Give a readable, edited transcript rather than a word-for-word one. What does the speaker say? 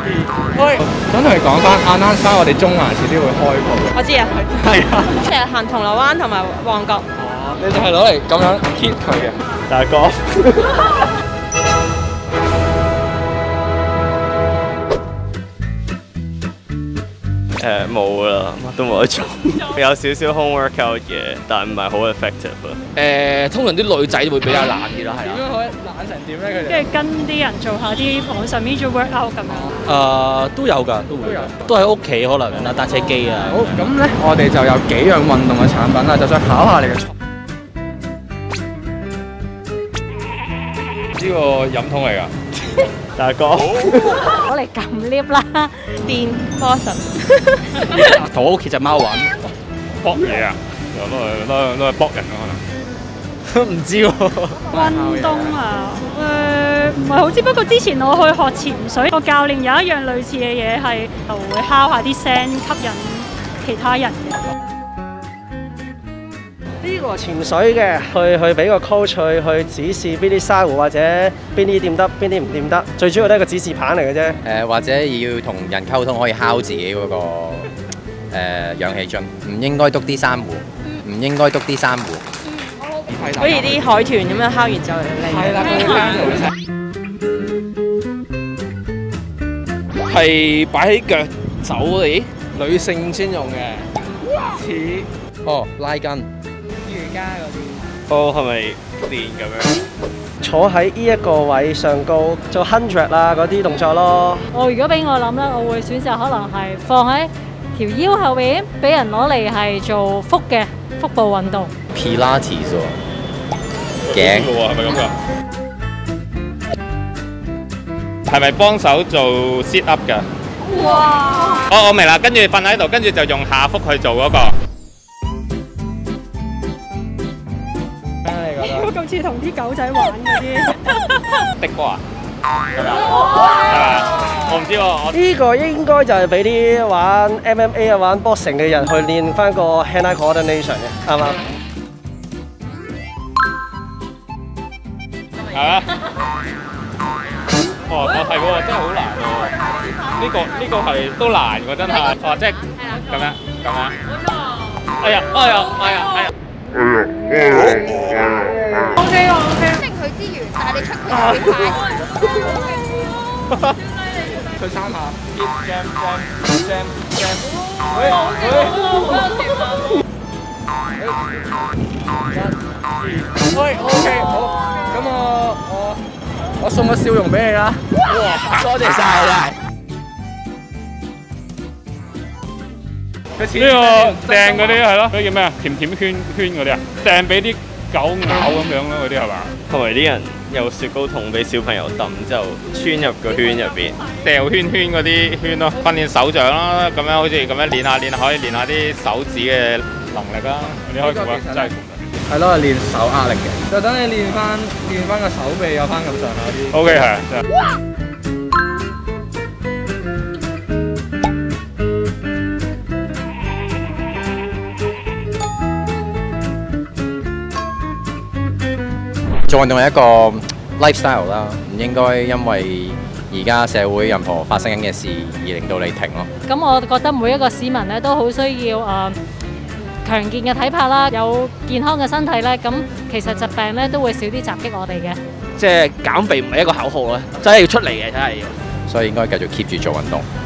喂，想同你講翻啱啱我哋中環遲啲會開鋪。 我知啊， 係啊。 成日行銅鑼灣同埋旺角。 你就係攞嚟咁樣 hit 佢嘅，大哥。 冇啦，乜都冇得做。有少少 home workout 嘅，但唔係好 effective 咯。 通常啲女仔會比較懶啲啦，係點樣可以懶成點咧？佢哋跟住跟啲人做下啲網上面做 workout 咁樣。 都有㗎，都會有，都喺屋企可能打車機啊。 好，咁咧我哋就有幾樣運動嘅產品啦，就想考下你嘅。呢個飲筒嚟㗎。大哥， 攞嚟撳 lift 啦， 電波神。 同我屋企隻貓玩， 搏嘢啊！攞嚟搏人啊可能。唔知喎。 運動啊，唔係好知，不過之前我去學潛水，個教練有一樣類似嘅嘢係會敲下啲聲，吸引其他人嘅。 呢個潛水嘅，去俾個 coach 去指示邊啲珊瑚或者邊啲掂得，邊啲唔掂得，最主要都係個指示棒嚟嘅啫。 或者要同人溝通，可以敲自己嗰個氧氣樽，唔應該篤啲珊瑚，唔應該篤啲珊瑚。 好似啲海豚咁樣敲完就嚟。 係啦， 係擺喺腳走嚟， 女性先用嘅，似拉筋。 瑜伽嗰啲。 係咪練咁樣？ 坐喺呢一個位上高做 100啊嗰啲動作咯。 如果俾我諗咧，我會選擇可能係放喺條腰後邊，俾人攞嚟係做腹部運動。 Pilates 喎，頸係咪咁㗎？係咪幫手做 sit up 㗎？ 哇！ 我明啦，跟住瞓喺度，跟住就用下腹去做嗰個。 咁似同啲狗仔玩嗰啲。 的波啊？係咪？我唔知喎。 呢個應該就係俾啲玩 MMA 啊、玩 boxing 嘅人去練翻個 hand-eye coordination 嘅，啱嘛？ 係啊。係喎，真係好難喎。呢個係都難喎，真係。即係咁樣。哎呀。 OK。識佢之餘，但係你出佢幾快。 佢3下 jam。喂，OK，好，咁我送個笑容俾你啦。哇，多謝晒啦。 呢個掟嗰啲係咯，嗰啲叫咩啊？甜圈嗰啲啊，掟俾啲狗咬咁樣咯，嗰啲係嘛？同埋啲人有雪糕筒俾小朋友揼，之後穿入個圈入邊，掉圈嗰啲圈咯，訓練手掌啦，咁樣好似咁樣練下，可以練下啲手指嘅能力啦。你開估啊，真係估唔到。 係咯，練手壓力嘅，就等你練翻個手臂有翻咁上下啲。 OK 係。 做運動係一個 lifestyle 啦，唔應該因為而家社會任何發生緊嘅事而令到你停咯。 咁我覺得每一個市民咧都好需要強健嘅體魄啦，有健康嘅身體咧，咁其實疾病咧都會少啲襲擊我哋嘅。 即係減肥唔係一個口號啦，真係要出嚟嘅，真係要。 所以應該繼續 keep 住做運動。